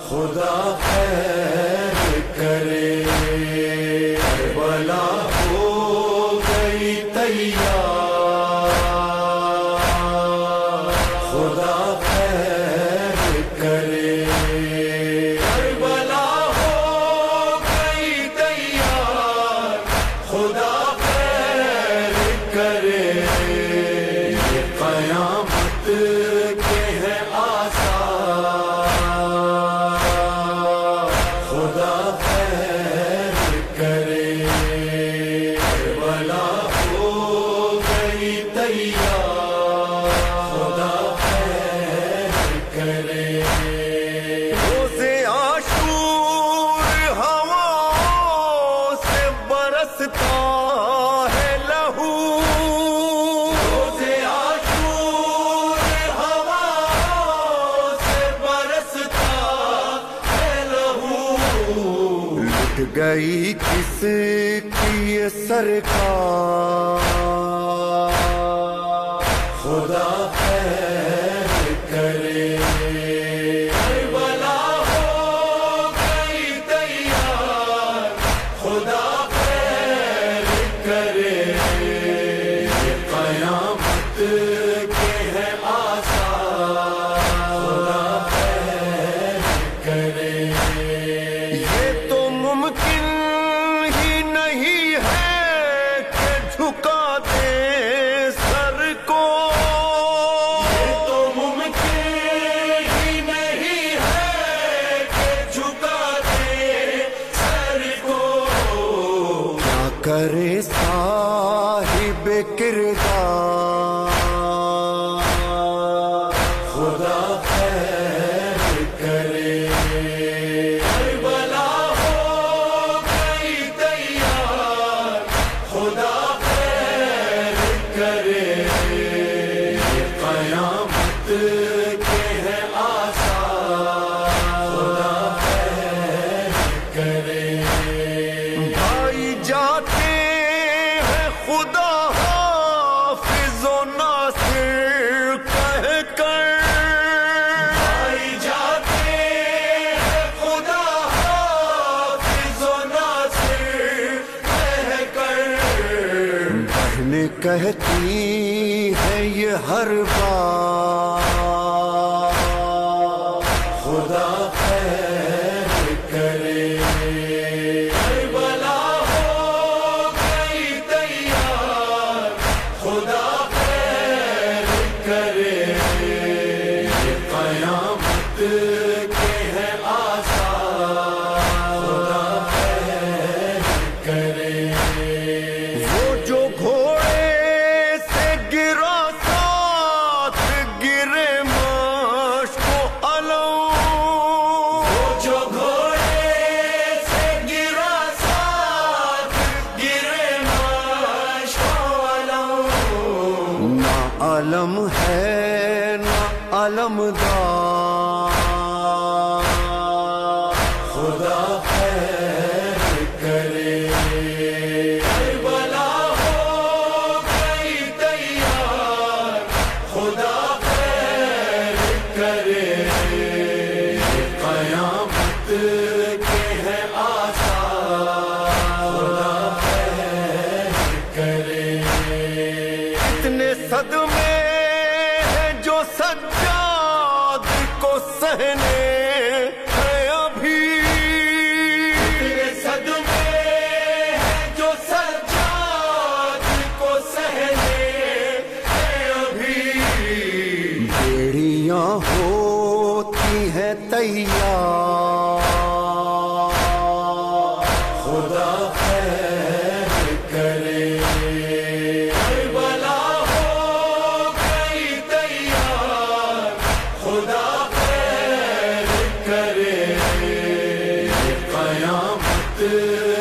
خدا خیر کرے، کربلا ہو گئی تیار، خدا خیر کرے، کربلا ہو گئی تیار، خدا خیر کرے، یہ قیامت کے ہیں آثار، خدا خیر کرے، کربلا ہو گئی تیار، خدا خیر کرے، روزے عاشور ہواؤں سے برستا ہے لہو، روزے عاشور ہواؤں سے برستا ہے لہو، لٹ گئی کس کی یہ سرکار، خدا خیر کرے، کربلا ہو گئی تیار، خدا خیر کرے، یہ قیامت کے ہیں آثار، خدا خیر کرے، یہ تو ممکن ہی نہیں ہے کہ جھکا دے سر کو، یہ تو ممکن ہی نہیں ہے کہ جھکا دے سر کو، کیا کرے صاحب کردار، خدا خیر کرے، کربلا ہو گئی تیار، خدا خیر کرے، یہ قیامت کے ہیں آثار، خدا خیر کرے، بھائی جاتے ہیں خدا حافظ و ناصر کہہ کر، آئی جاتے ہیں خدا حافظ و ناصر کہہ کر، بہنیں کہتی ہے یہ ہر بار، خدا خیر کرے، کربلا ہو گئی تیار، خدا خیر کرے، یہ قیامت کے ہیں آثار، خدا خیر کرے، وہ جو گھوڑے سے گرا ساتھ گرے مشک و علم، جو گھوڑے سے گرا ساتھ گرے مشک و علم، نہ علم ہے نہ علمدار، خدا خیر کرے، کربلا ہو گئی تیار، خدا خیر کرے، یہ قیامت کے ہیں آثار، خدا خیر کرے، اتنے صدمے ہیں جو سجاد کو سہنے ہیں ابھی، اتنے صدمے ہیں جو سجاد کو سہنے ہیں ابھی، بیڑیاں ہوتی ہیں تیار، خدا خیر کرے، کربلا ہو گئی تیار، خدا خیر کرے، یہ قیامت